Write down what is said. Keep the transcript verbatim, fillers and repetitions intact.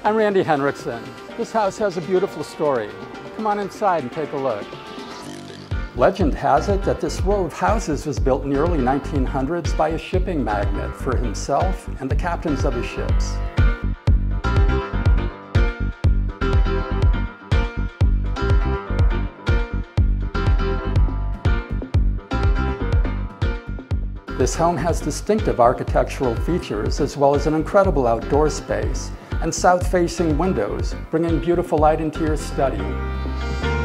I'm Randy Henriksen. This house has a beautiful story. Come on inside and take a look. Legend has it that this row of houses was built in the early nineteen hundreds by a shipping magnate for himself and the captains of his ships. This home has distinctive architectural features as well as an incredible outdoor space and south-facing windows, bringing beautiful light into your study.